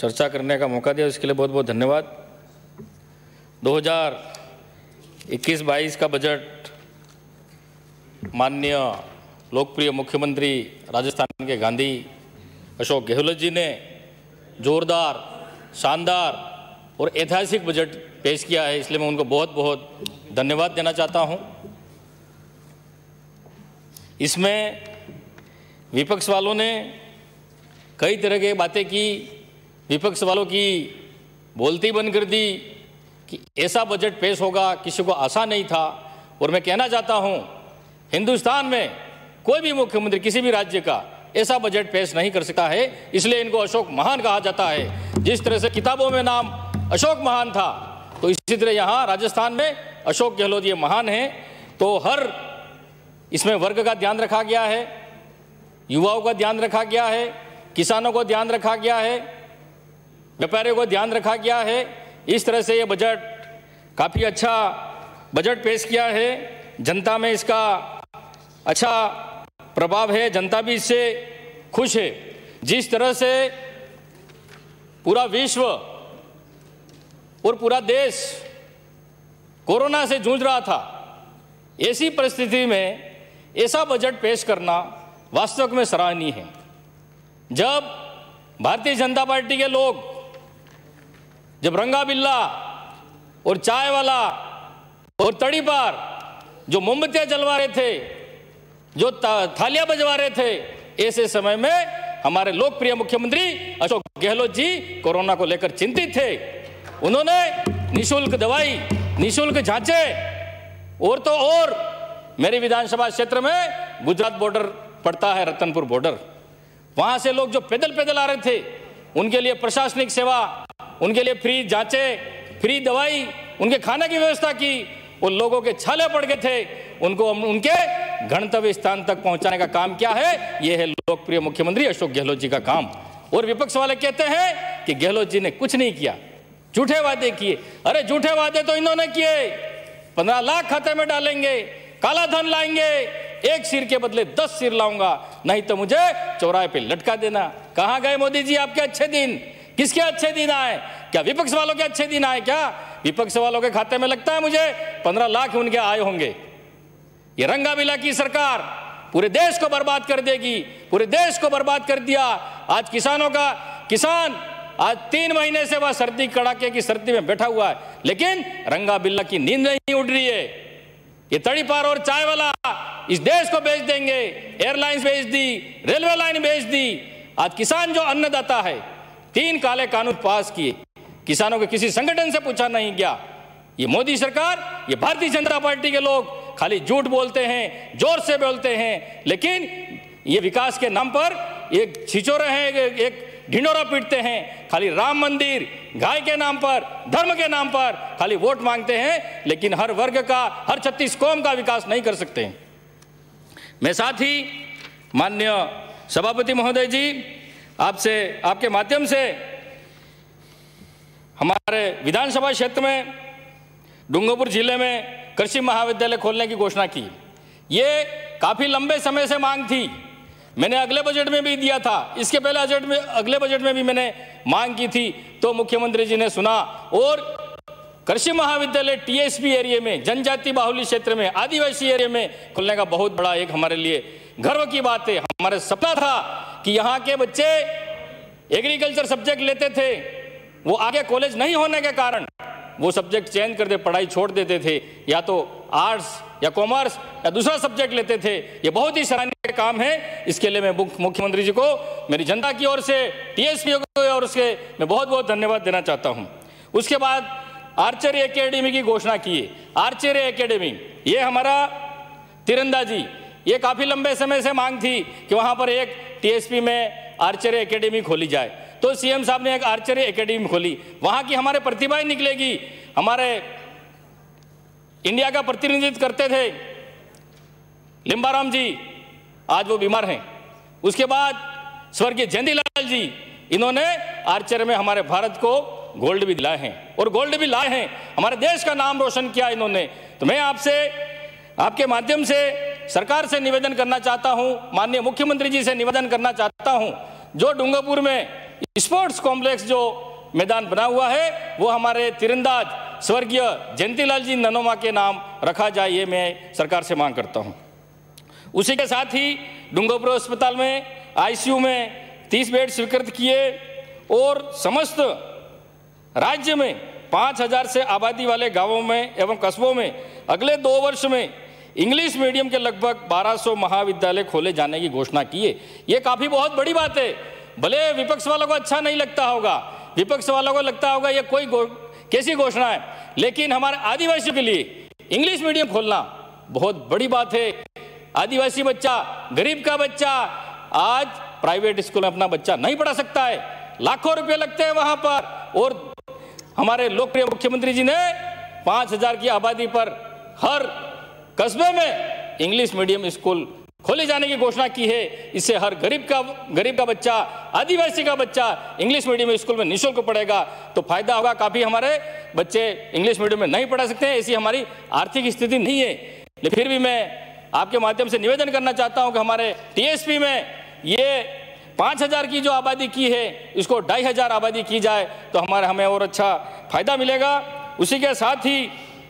चर्चा करने का मौका दिया, उसके लिए बहुत बहुत धन्यवाद। 2021-22 का बजट माननीय लोकप्रिय मुख्यमंत्री राजस्थान के गांधी अशोक गहलोत जी ने जोरदार, शानदार और ऐतिहासिक बजट पेश किया है, इसलिए मैं उनको बहुत बहुत धन्यवाद देना चाहता हूं। इसमें विपक्ष वालों ने कई तरह की बातें की, विपक्ष वालों की बोलती बंद कर दी कि ऐसा बजट पेश होगा, किसी को आशा नहीं था। और मैं कहना चाहता हूं, हिंदुस्तान में कोई भी मुख्यमंत्री किसी भी राज्य का ऐसा बजट पेश नहीं कर सकता है, इसलिए इनको अशोक महान कहा जाता है। जिस तरह से किताबों में नाम अशोक महान था, तो इसी तरह यहाँ राजस्थान में अशोक गहलोत ये महान हैं। तो हर इसमें वर्ग का ध्यान रखा गया है, युवाओं का ध्यान रखा गया है, किसानों को ध्यान रखा गया है, व्यापारियों को ध्यान रखा गया है। इस तरह से ये बजट काफ़ी अच्छा बजट पेश किया है। जनता में इसका अच्छा प्रभाव है, जनता भी इससे खुश है। जिस तरह से पूरा विश्व और पूरा देश कोरोना से जूझ रहा था, ऐसी परिस्थिति में ऐसा बजट पेश करना वास्तव में सराहनीय है। जब भारतीय जनता पार्टी के लोग जब रंगा बिल्ला और चाय वाला और तड़ी पार जो मोमबत्तियां जलवा रहे थे, जो थालियां बजवा रहे थे, ऐसे समय में हमारे लोकप्रिय मुख्यमंत्री अशोक गहलोत जी कोरोना को लेकर चिंतित थे। उन्होंने निःशुल्क दवाई, निःशुल्क जांचे, और तो और मेरे विधानसभा क्षेत्र में गुजरात बॉर्डर पड़ता है, रतनपुर बॉर्डर, वहां से लोग जो पैदल पैदल आ रहे थे, उनके लिए प्रशासनिक सेवा, उनके लिए फ्री जांचे, फ्री दवाई, उनके खाने की व्यवस्था की। उन लोगों के छाले पड़ गए थे, उनको उनके गंतव्य स्थान तक पहुंचाने का काम क्या है? यह है लोकप्रिय मुख्यमंत्री अशोक गहलोत जी का काम। और विपक्ष वाले कहते हैं कि गहलोत जी ने कुछ नहीं किया, झूठे वादे किए। अरे झूठे वादे तो इन्होंने किए, 15 लाख खाते में डालेंगे, काला धन लाएंगे, एक सिर के बदले 10 सिर लाऊंगा, नहीं तो मुझे चौराहे पे लटका देना। कहां गए मोदी जी आपके अच्छे दिन? किसके अच्छे दिन आए? क्या विपक्ष वालों के अच्छे दिन आए? क्या विपक्ष वालों के खाते में लगता है मुझे 15 लाख उनके आए होंगे? ये रंगा बिला की सरकार पूरे देश को बर्बाद कर देगी, पूरे देश को बर्बाद कर दिया। आज किसान आज 3 महीने से वह सर्दी, कड़ाके की सर्दी में बैठा हुआ है, लेकिन रंगा बिल्ला की नींद नहीं उड़ रही है। ये तड़ी पार और चाय वाला इस देश को बेच देंगे, एयरलाइंस बेच दी, रेलवे लाइन बेच दी। आज किसान जो अन्नदाता है, 3 काले कानून पास किए, किसानों के किसी संगठन से पूछा नहीं गया। ये मोदी सरकार, ये भारतीय जनता पार्टी के लोग खाली झूठ बोलते हैं, जोर से बोलते हैं, लेकिन ये विकास के नाम पर एक छिछोरे हैं, एक ढिंडोरा पीटते हैं। खाली राम मंदिर, गाय के नाम पर, धर्म के नाम पर खाली वोट मांगते हैं, लेकिन हर वर्ग का, हर 36 कौम का विकास नहीं कर सकते। मैं साथ ही माननीय सभापति महोदय जी, आपसे, आपके माध्यम से हमारे विधानसभा क्षेत्र में डूंगरपुर जिले में कृषि महाविद्यालय खोलने की घोषणा की। ये काफी लंबे समय से मांग थी, मैंने अगले बजट में भी दिया था, इसके पहले अगले बजट में भी मैंने मांग की थी, तो मुख्यमंत्री जी ने सुना और कृषि महाविद्यालय टीएसपी एरिया में, जनजाति बाहुल्य क्षेत्र में, आदिवासी एरिया में खोलने का बहुत बड़ा एक हमारे लिए गर्व की बात है। हमारे सपना था कि यहाँ के बच्चे एग्रीकल्चर सब्जेक्ट लेते थे, वो आगे कॉलेज नहीं होने के कारण वो सब्जेक्ट चेंज कर दे, पढ़ाई छोड़ देते थे, या तो आर्ट्स या कॉमर्स या दूसरा सब्जेक्ट लेते थे। ये बहुत ही सराहनीय काम है। इसके लिए मैं मुख्यमंत्री जी को, मेरी जनता की ओर से, टीएसपी की ओर से मैं बहुत बहुत धन्यवाद देना चाहता हूँ। उसके बाद आर्चरी एकेडमी की घोषणा की है। आर्चरी एकेडमी, ये हमारा तीरंदाजी, ये काफ़ी लंबे समय से मांग थी कि वहाँ पर एक टीएसपी में आर्चरी एकेडमी खोली जाए, तो सीएम साहब ने एक आर्चरी एकेडमी खोली। वहाँ की हमारे प्रतिभाएं निकलेगी। हमारे इंडिया का प्रतिनिधित्व करते थे लिम्बाराम जी, आज वो बीमार हैं। उसके बाद स्वर्गीय जयंतीलाल जी, इन्होंने आर्चरी में हमारे भारत को गोल्ड भी दिलाए हैं, और गोल्ड भी लाए हैं, हमारे देश का नाम रोशन किया इन्होंने। तो मैं आपसे, आपके माध्यम से सरकार से निवेदन करना चाहता हूं, माननीय मुख्यमंत्री जी से निवेदन करना चाहता हूं, जो डूंगरपुर में स्पोर्ट्स कॉम्प्लेक्स जो मैदान बना हुआ है वो हमारे तीरंदाज स्वर्गीय जयंतीलाल जी ननोमा के नाम रखा जाए, ये मैं सरकार से मांग करता हूँ। उसी के साथ ही डूंगरपुर अस्पताल में आईसीयू में 30 बेड स्वीकृत किए और समस्त राज्य में 5000 से आबादी वाले गांवों में एवं कस्बों में अगले 2 वर्ष में इंग्लिश मीडियम के लगभग 1200 महाविद्यालय खोले जाने की घोषणा की है। ये काफ़ी बहुत बड़ी बात है। भले विपक्ष वालों को अच्छा नहीं लगता होगा, विपक्ष वालों को लगता होगा ये कोई कैसी घोषणा है, लेकिन हमारे आदिवासियों के लिए इंग्लिश मीडियम खोलना बहुत बड़ी बात है। आदिवासी बच्चा, गरीब का बच्चा आज प्राइवेट स्कूल में अपना बच्चा नहीं पढ़ा सकता है, लाखों रुपए लगते हैं वहां पर। और हमारे लोकप्रिय मुख्यमंत्री जी ने 5000 की आबादी पर हर कस्बे में इंग्लिश मीडियम स्कूल खोले जाने की घोषणा की है। इससे हर गरीब का बच्चा, आदिवासी का बच्चा इंग्लिश मीडियम स्कूल में निःशुल्क पढ़ेगा तो फायदा होगा। काफ़ी हमारे बच्चे इंग्लिश मीडियम में नहीं पढ़ा सकते हैं, ऐसी हमारी आर्थिक स्थिति नहीं है। लेकिन फिर भी मैं आपके माध्यम से निवेदन करना चाहता हूं कि हमारे टीएसपी में ये 5000 की जो आबादी की है इसको 2500 आबादी की जाए तो हमें और अच्छा फायदा मिलेगा। उसी के साथ ही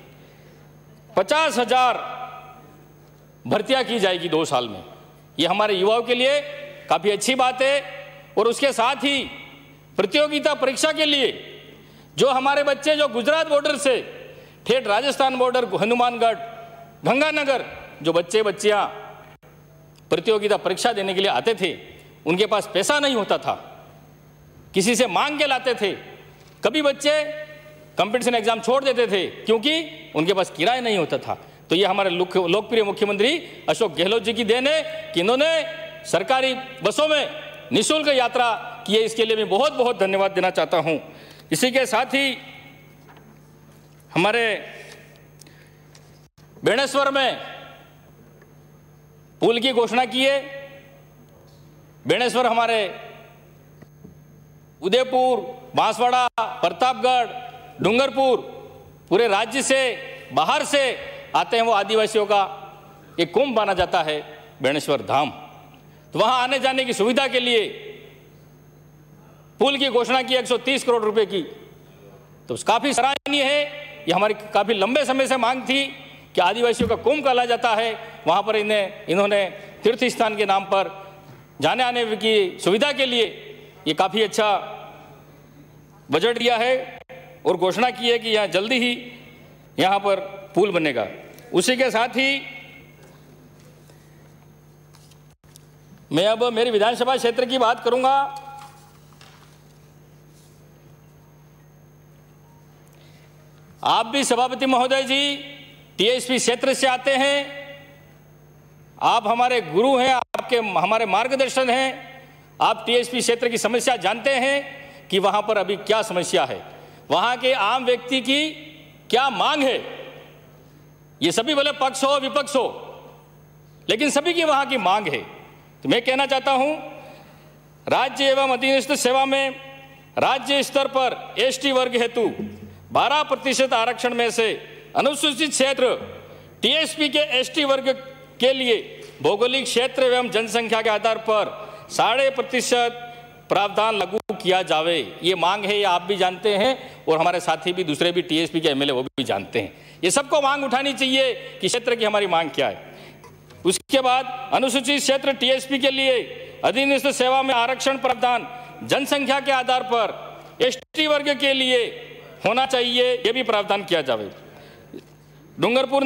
50,000 भर्तियां की जाएगी 2 साल में, ये हमारे युवाओं के लिए काफ़ी अच्छी बात है। और उसके साथ ही प्रतियोगिता परीक्षा के लिए जो हमारे बच्चे जो गुजरात बॉर्डर से ठेठ राजस्थान बॉर्डर, हनुमानगढ़, गंगानगर जो बच्चियां प्रतियोगिता परीक्षा देने के लिए आते थे, उनके पास पैसा नहीं होता था, किसी से मांग के लाते थे। कभी बच्चे कंपटीशन एग्जाम छोड़ देते थे क्योंकि उनके पास किराया नहीं होता था। तो ये हमारे लोकप्रिय मुख्यमंत्री अशोक गहलोत जी की देन है कि इन्होंने सरकारी बसों में निःशुल्क यात्रा की है। इसके लिए मैं बहुत बहुत धन्यवाद देना चाहता हूं। इसी के साथ ही हमारे बेणेश्वर में पुल की घोषणा की है। बेणेश्वर हमारे उदयपुर, बांसवाड़ा, प्रतापगढ़, डूंगरपुर पूरे राज्य से, बाहर से आते हैं वो आदिवासियों का एक कुंभ माना जाता है बेणेश्वर धाम। तो वहां आने जाने की सुविधा के लिए पुल की घोषणा की 130 करोड़ रुपए की, तो काफी सराहनीय है। ये हमारी काफी लंबे समय से मांग थी कि आदिवासियों का कुंभ कहा जाता है, वहां पर इन्होंने तीर्थ स्थान के नाम पर जाने आने की सुविधा के लिए ये काफी अच्छा बजट दिया है और घोषणा की है कि यहाँ जल्दी ही यहाँ पर पुल बनेगा। उसी के साथ ही मैं अब मेरी विधानसभा क्षेत्र की बात करूंगा। आप भी सभापति महोदय जी टीएसपी क्षेत्र से आते हैं, आप हमारे गुरु हैं, हमारे मार्गदर्शन हैं। आप टीएसपी क्षेत्र की समस्या जानते हैं कि वहां पर अभी क्या समस्या है, वहां के आम व्यक्ति की क्या मांग है। ये सभी भले पक्ष हो विपक्ष हो, लेकिन सभी की वहां की मांग है। तो मैं कहना चाहता हूं, राज्य एवं अधीनस्थ सेवा में राज्य स्तर पर एसटी वर्ग हेतु 12% आरक्षण में से अनुसूचित क्षेत्र टीएसपी के एसटी वर्ग के लिए भौगोलिक क्षेत्र एवं जनसंख्या के आधार पर 0.5% प्रावधान लागू किया जावे। ये मांग है, ये आप भी जानते हैं और हमारे साथी भी, दूसरे भी टीएसपी के एमएलए वो भी जानते हैं। ये सबको मांग उठानी चाहिए कि क्षेत्र की हमारी मांग क्या है। उसके बाद अनुसूचित क्षेत्र टीएसपी के लिए अधीनस्थ सेवा में आरक्षण प्रावधान जनसंख्या के आधार पर एसटी वर्ग के लिए होना चाहिए, यह भी प्रावधान किया जावे। डूंगरपुर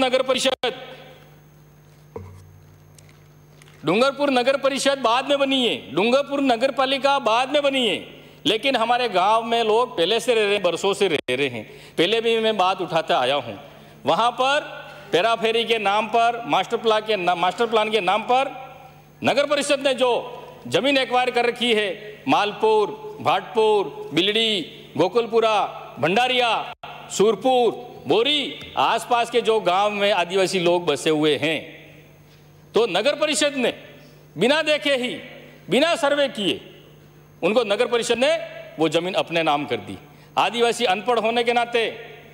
नगर परिषद बाद में बनी है, डूंगरपुर नगर पालिका बाद में बनी है, लेकिन हमारे गांव में लोग पहले से रह रहे हैं, बरसों से रह रहे हैं। पहले भी मैं बात उठाते आया हूं, वहां पर पेराफेरी के नाम पर, मास्टर प्लान के नाम पर नगर परिषद ने जो जमीन एक्वायर कर रखी है, मालपुर, भाटपुर, बिलड़ी, गोकुलपुरा, भंडारिया, सूरपुर, बोरी, आसपास के जो गांव में आदिवासी लोग बसे हुए हैं, तो नगर परिषद ने बिना देखे ही, बिना सर्वे किए, उनको नगर परिषद ने वो जमीन अपने नाम कर दी। आदिवासी अनपढ़ होने के नाते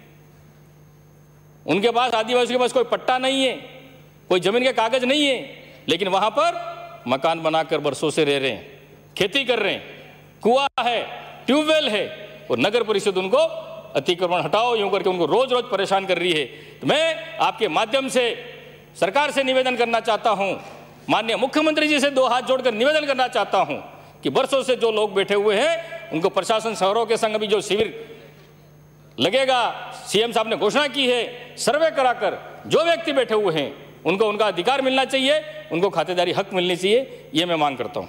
उनके पास, आदिवासी के पास कोई पट्टा नहीं है, कोई जमीन के कागज नहीं है, लेकिन वहां पर मकान बनाकर बरसों से रह रहे हैं, खेती कर रहे हैं। कुआं है, ट्यूबवेल है, और नगर परिषद उनको अतिक्रमण हटाओ यूं करके उनको रोज रोज परेशान कर रही है। तो मैं आपके माध्यम से सरकार से निवेदन करना चाहता हूं, माननीय मुख्यमंत्री जी से दो हाथ जोड़कर निवेदन करना चाहता हूं कि वर्षों से जो लोग बैठे हुए हैं उनको प्रशासन शहरों के संग अभी जो शिविर लगेगा, सीएम साहब ने घोषणा की है, सर्वे कराकर जो व्यक्ति बैठे हुए हैं उनको उनका अधिकार मिलना चाहिए, उनको खातेदारी हक मिलनी चाहिए, ये मैं मांग करता हूं।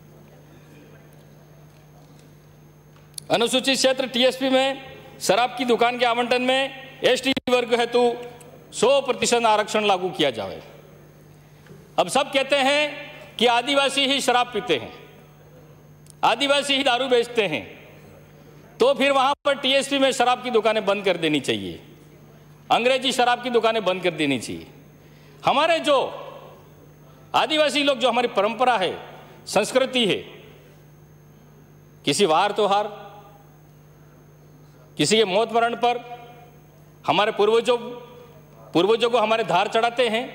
अनुसूचित क्षेत्र टीएसपी में शराब की दुकान के आवंटन में एसटी वर्ग हेतु 100% आरक्षण लागू किया जाए। अब सब कहते हैं कि आदिवासी ही शराब पीते हैं, आदिवासी ही दारू बेचते हैं, तो फिर वहां पर टीएसपी में शराब की दुकानें बंद कर देनी चाहिए, अंग्रेजी शराब की दुकानें बंद कर देनी चाहिए। हमारे जो आदिवासी लोग, जो हमारी परंपरा है, संस्कृति है, किसी वार त्योहार, किसी के मौत मरण पर हमारे पूर्वजों को हमारे धार चढ़ाते हैं,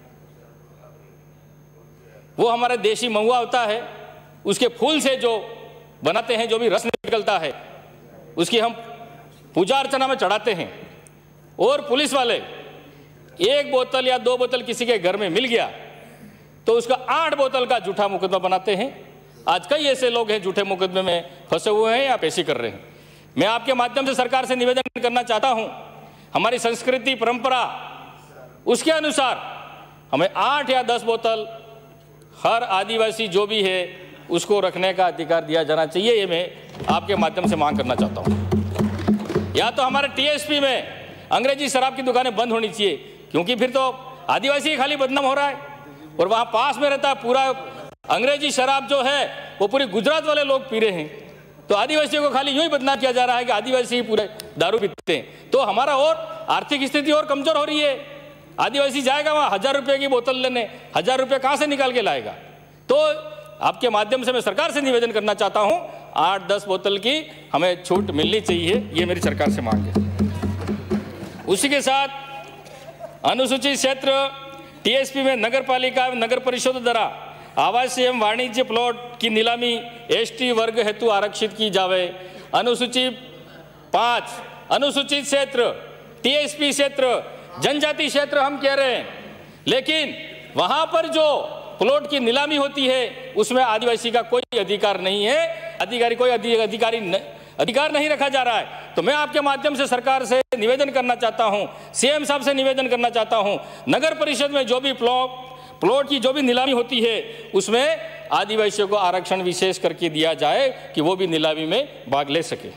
वो हमारे देशी महुआ होता है, उसके फूल से जो बनाते हैं, जो भी रस निकलता है, उसकी हम पूजा अर्चना में चढ़ाते हैं। और पुलिस वाले 1 बोतल या 2 बोतल किसी के घर में मिल गया तो उसका 8 बोतल का झूठा मुकदमा बनाते हैं। आज कई ऐसे लोग हैं झूठे मुकदमे में फंसे हुए हैं या पेशी कर रहे हैं। मैं आपके माध्यम से सरकार से निवेदन करना चाहता हूं, हमारी संस्कृति परंपरा उसके अनुसार हमें 8 या 10 बोतल हर आदिवासी जो भी है उसको रखने का अधिकार दिया जाना चाहिए। ये मैं आपके माध्यम से मांग करना चाहता हूं। या तो हमारे टीएसपी में अंग्रेजी शराब की दुकानें बंद होनी चाहिए, क्योंकि फिर तो आदिवासी खाली बदनाम हो रहा है और वहां पास में रहता है पूरा अंग्रेजी शराब जो है वो पूरी गुजरात वाले लोग पी रहे हैं, तो आदिवासियों को खाली यूं ही बदनाम किया जा रहा है कि आदिवासी ही पूरे दारू पीते हैं। तो हमारा और आर्थिक स्थिति और कमजोर हो रही है। आदिवासी जाएगा वहां 1000 रुपये की बोतल लेने, 1000 रुपये कहां से निकाल के लाएगा? तो आपके माध्यम से मैं सरकार से निवेदन करना चाहता हूं, 8-10 बोतल की हमें छूट मिलनी चाहिए, ये मेरी सरकार से मांग है। उसी के साथ अनुसूचित क्षेत्र टीएसपी में नगर पालिका नगर परिषद द्वारा आवासीय एवं वाणिज्य प्लॉट की नीलामी एसटी वर्ग हेतु आरक्षित की जावे। अनुसूचित 5 अनुसूचित क्षेत्र टीएसपी क्षेत्र जनजाति क्षेत्र हम कह रहे हैं, लेकिन वहां पर जो प्लॉट की नीलामी होती है उसमें आदिवासी का कोई अधिकार नहीं है, अधिकार नहीं रखा जा रहा है। तो मैं आपके माध्यम से सरकार से निवेदन करना चाहता हूं, सीएम साहब से निवेदन करना चाहता हूं, नगर परिषद में जो भी प्लॉट की जो भी नीलामी होती है उसमें आदिवासियों को आरक्षण विशेष करके दिया जाए कि वो भी नीलामी में भाग ले सके।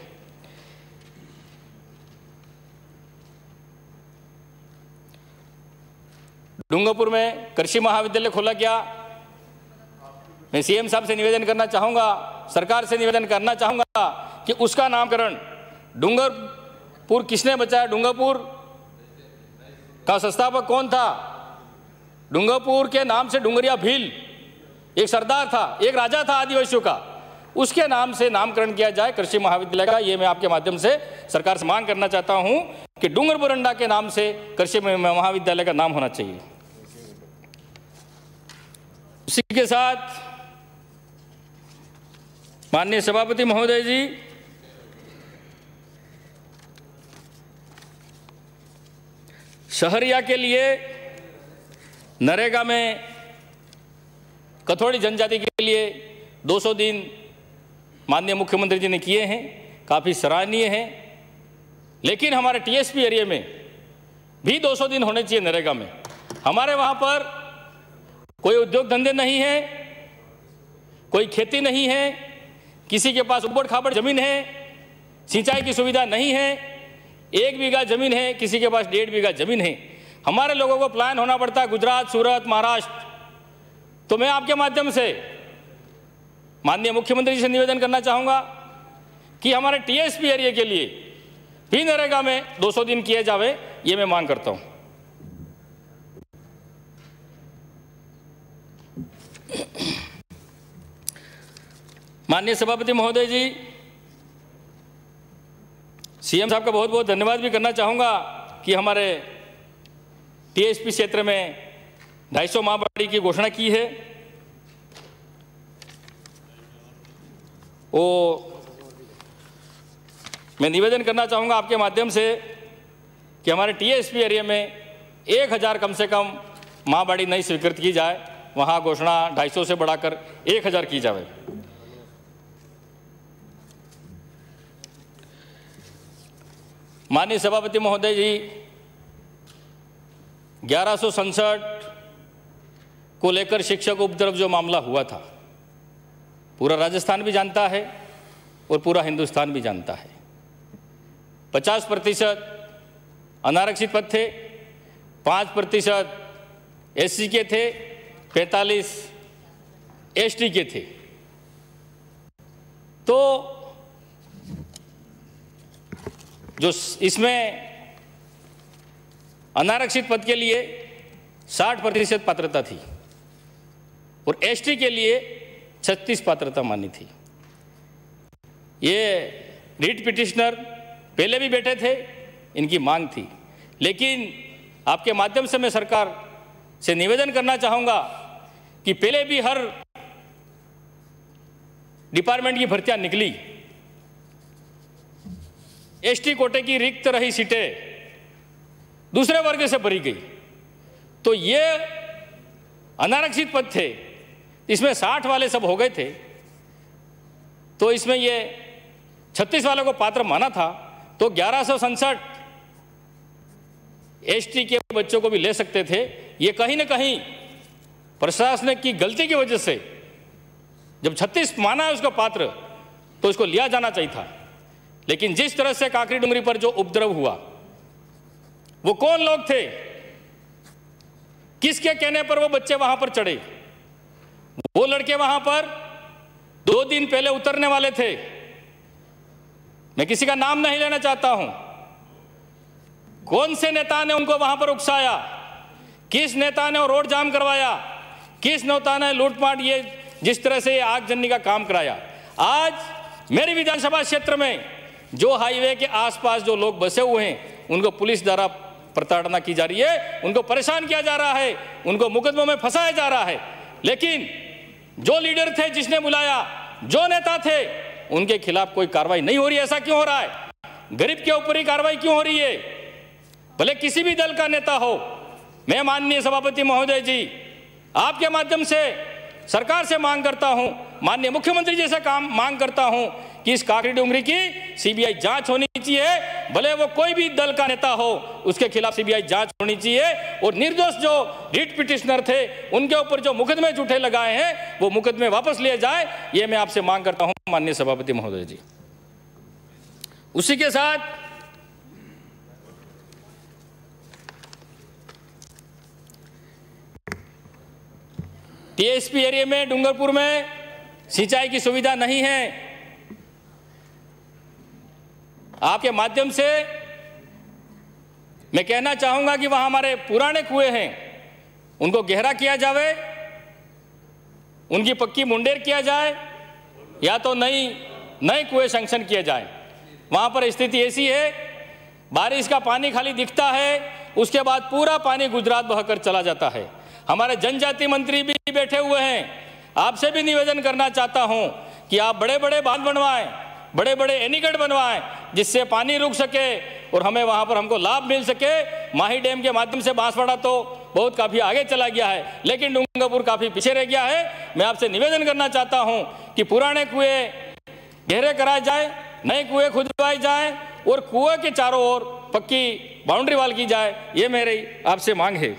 डूंगरपुर में कृषि महाविद्यालय खोला गया। मैं सीएम साहब से निवेदन करना चाहूंगा, सरकार से निवेदन करना चाहूंगा कि उसका नामकरण डूंगरपुर किसने बचाया? डूंगरपुर का संस्थापक कौन था? डूंगरपुर के नाम से डूंगरिया भील एक सरदार था, एक राजा था आदिवासियों का, उसके नाम से नामकरण किया जाए कृषि महाविद्यालय का। ये मैं आपके माध्यम से सरकार से मांग करना चाहता हूं कि डूंगरपुरंडा के नाम से कृषि महाविद्यालय का नाम होना चाहिए। इसी के साथ माननीय सभापति महोदय जी, शहरिया के लिए नरेगा में कथोड़ी जनजाति के लिए 200 दिन माननीय मुख्यमंत्री जी ने किए हैं, काफ़ी सराहनीय हैं। लेकिन हमारे टीएसपी एरिया में भी 200 दिन होने चाहिए नरेगा में। हमारे वहाँ पर कोई उद्योग धंधे नहीं है, कोई खेती नहीं है, किसी के पास उबड़ खाबड़ जमीन है, सिंचाई की सुविधा नहीं है, 1 बीघा जमीन है, किसी के पास 1.5 बीघा जमीन है। हमारे लोगों को प्लान होना पड़ता है गुजरात, सूरत, महाराष्ट्र। तो मैं आपके माध्यम से माननीय मुख्यमंत्री जी से निवेदन करना चाहूँगा कि हमारे टीएसपी एरिया के लिए भी नरेगा में 200 दिन किए जावे, ये मैं मांग करता हूँ। माननीय सभापति महोदय जी, सीएम साहब का बहुत बहुत धन्यवाद भी करना चाहूँगा कि हमारे टीएसपी क्षेत्र में 250 माहवाड़ी की घोषणा की है। वो मैं निवेदन करना चाहूँगा आपके माध्यम से कि हमारे टीएसपी एरिया में 1000 कम से कम माँ बाड़ी नई स्वीकृत की जाए, वहाँ घोषणा 250 से बढ़ाकर 1000 की जाए। माननीय सभापति महोदय जी, 1167 को लेकर शिक्षक उपद्रव जो मामला हुआ था, पूरा राजस्थान भी जानता है और पूरा हिंदुस्तान भी जानता है। 50% अनारक्षित पद थे, 5% एससी के थे, 45 एसटी के थे। तो जो इसमें अनारक्षित पद के लिए 60% पात्रता थी और एसटी के लिए 36 पात्रता मानी थी। ये रीट पिटिशनर पहले भी बैठे थे, इनकी मांग थी, लेकिन आपके माध्यम से मैं सरकार से निवेदन करना चाहूँगा कि पहले भी हर डिपार्टमेंट की भर्तियां निकली, एसटी कोटे की रिक्त रही सीटें दूसरे वर्ग से भरी गई, तो ये अनारक्षित पद थे, इसमें 60 वाले सब हो गए थे, तो इसमें ये 36 वालों को पात्र माना था, तो 1167 एसटी के बच्चों को भी ले सकते थे। ये कहीं ना कहीं प्रशासन की गलती की वजह से, जब 36 माना है उसका पात्र, तो इसको लिया जाना चाहिए था। लेकिन जिस तरह से काकरी डुंगरी पर जो उपद्रव हुआ, वो कौन लोग थे, किसके कहने पर वो बच्चे वहां पर चढ़े? वो लड़के वहां पर 2 दिन पहले उतरने वाले थे, मैं किसी का नाम नहीं लेना चाहता हूं। कौन से नेता ने उनको वहां पर उकसाया? किस नेता ने रोड जाम करवाया? किस नेता ने लूटपाट, ये जिस तरह से आगजनी का काम कराया? आज मेरी विधानसभा क्षेत्र में जो हाईवे के आसपास जो लोग बसे हुए हैं, उनको पुलिस द्वारा प्रताड़ना की जा रही है, उनको परेशान किया जा रहा है, उनको मुकदमों में फंसाया जा रहा है। लेकिन जो लीडर थे, जिसने बुलाया, जो नेता थे, उनके खिलाफ कोई कार्रवाई नहीं हो रही है। ऐसा क्यों हो रहा है? गरीब के ऊपर ही कार्रवाई क्यों हो रही है? भले किसी भी दल का नेता हो। मैं माननीय सभापति महोदय जी, आपके माध्यम से सरकार से मांग करता हूं, माननीय मुख्यमंत्री जी से मांग करता हूं कि इस काकरी डुंगरी की सीबीआई जांच होनी चाहिए। भले वो कोई भी दल का नेता हो, उसके खिलाफ सीबीआई जांच होनी चाहिए और निर्दोष जो रीट पिटिशनर थे, उनके ऊपर जो मुकदमे झूठे लगाए हैं, वो मुकदमे वापस लिए जाए। ये मैं आपसे मांग करता हूं माननीय सभापति महोदय जी। उसी के साथ टीएसपी एरिया में, डूंगरपुर में सिंचाई की सुविधा नहीं है। आपके माध्यम से मैं कहना चाहूंगा कि वहां हमारे पुराने कुएं हैं, उनको गहरा किया जाए, उनकी पक्की मुंडेर किया जाए, या तो नए कुएं सैंक्शन किए जाए। वहां पर स्थिति ऐसी है, बारिश का पानी खाली दिखता है, उसके बाद पूरा पानी गुजरात बहकर चला जाता है। हमारे जनजाति मंत्री भी बैठे हुए हैं, आपसे भी निवेदन करना चाहता हूं कि आप बड़े बड़े बांध बनवाएं, बड़े बड़े एनीकट बनवाएं, जिससे पानी रुक सके और हमें वहां पर हमको लाभ मिल सके। माही डैम के माध्यम से बांसवाड़ा तो बहुत काफ़ी आगे चला गया है, लेकिन डूंगरपुर काफ़ी पीछे रह गया है। मैं आपसे निवेदन करना चाहता हूं कि पुराने कुएं गहरे कराए जाए, नए कुएं खुदवाए जाए और कुएं के चारों ओर पक्की बाउंड्री वाल की जाए। ये मेरी आपसे मांग है।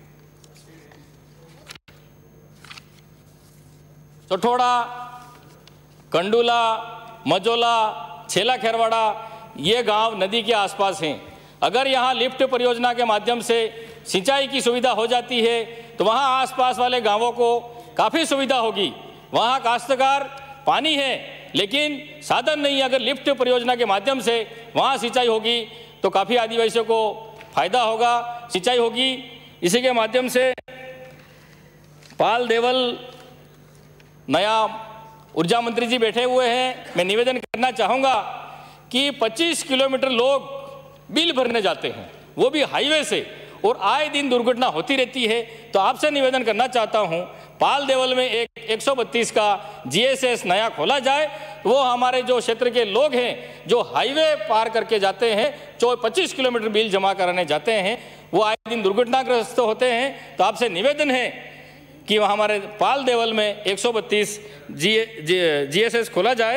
सठोड़ा, कंडूला, मजोला, छेला खेरवाड़ा, ये गांव नदी के आसपास हैं। अगर यहाँ लिफ्ट परियोजना के माध्यम से सिंचाई की सुविधा हो जाती है, तो वहाँ आसपास वाले गांवों को काफ़ी सुविधा होगी। वहाँ काश्तकार पानी है, लेकिन साधन नहीं। अगर लिफ्ट परियोजना के माध्यम से वहाँ सिंचाई होगी, तो काफ़ी आदिवासियों को फायदा होगा, सिंचाई होगी। इसी के माध्यम से पाल देवल नया ऊर्जा मंत्री जी बैठे हुए हैं, मैं निवेदन करना चाहूँगा कि 25 किलोमीटर लोग बिल भरने जाते हैं, वो भी हाईवे से, और आए दिन दुर्घटना होती रहती है। तो आपसे निवेदन करना चाहता हूँ, पाल देवल में एक 132 का जीएसएस नया खोला जाए, वो हमारे जो क्षेत्र के लोग हैं जो हाईवे पार करके जाते हैं, 25 किलोमीटर बिल जमा कराने जाते हैं, वो आए दिन दुर्घटनाग्रस्त होते हैं। तो आपसे निवेदन है कि वहाँ हमारे पाल देवल में 132 GSS खोला जाए।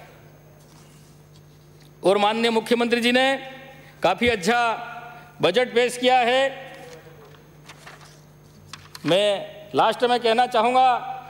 और माननीय मुख्यमंत्री जी ने काफ़ी अच्छा बजट पेश किया है। मैं लास्ट में कहना चाहूँगा,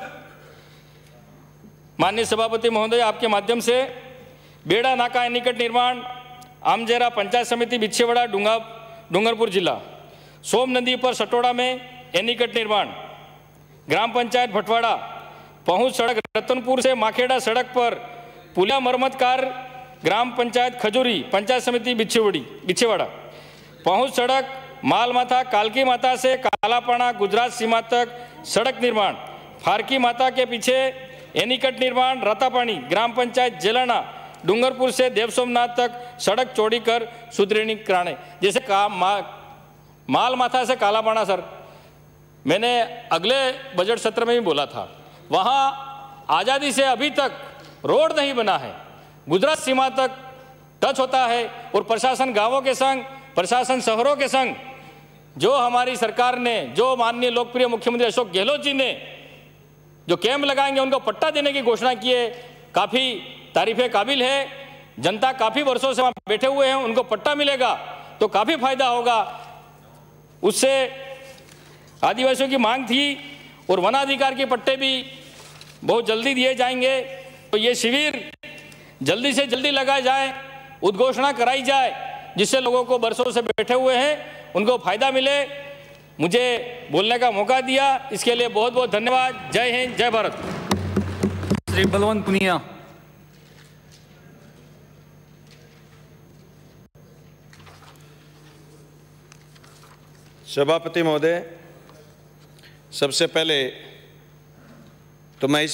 माननीय सभापति महोदय, आपके माध्यम से बेड़ा नाका निकट निर्माण, आमजेरा पंचायत समिति बिछेवाड़ा डूंगरपुर जिला, सोम नदी पर सटोड़ा में एनिकट निर्माण, ग्राम पंचायत भटवाड़ा, पहुंच सड़क रतनपुर से माखेड़ा सड़क पर पुलिया मरम्मत कार्य, ग्राम पंचायत खजूरी पंचायत समिति बिछेवाड़ा, पहुंच सड़क मालमाथा कालकी माता से कालापाड़ा गुजरात सीमा तक सड़क निर्माण, फारकी माता के पीछे एनिकट निर्माण, रातापानी ग्राम पंचायत जेलाना डूंगरपुर से देव सोमनाथ तक सड़क चौड़ी कर सुदृढ़ीकरण। जैसे मालमाथा से कालापाड़ा, सर मैंने अगले बजट सत्र में भी बोला था, वहाँ आज़ादी से अभी तक रोड नहीं बना है, गुजरात सीमा तक टच होता है। और प्रशासन गांवों के संग, प्रशासन शहरों के संग, जो हमारी सरकार ने, जो माननीय लोकप्रिय मुख्यमंत्री अशोक गहलोत जी ने जो कैंप लगाएंगे उनको पट्टा देने की घोषणा की है, काफ़ी तारीफ़े काबिल है। जनता काफ़ी वर्षों से वहाँ बैठे हुए हैं, उनको पट्टा मिलेगा तो काफ़ी फायदा होगा। उससे आदिवासियों की मांग थी और वनाधिकार के पट्टे भी बहुत जल्दी दिए जाएंगे। तो ये शिविर जल्दी से जल्दी लगाए जाए, उद्घोषणा कराई जाए, जिससे लोगों को वर्षों से बैठे हुए हैं उनको फायदा मिले। मुझे बोलने का मौका दिया, इसके लिए बहुत बहुत धन्यवाद। जय हिंद, जय भारत। श्री बलवंत पुनिया। सभापति महोदय, सबसे पहले तो मैं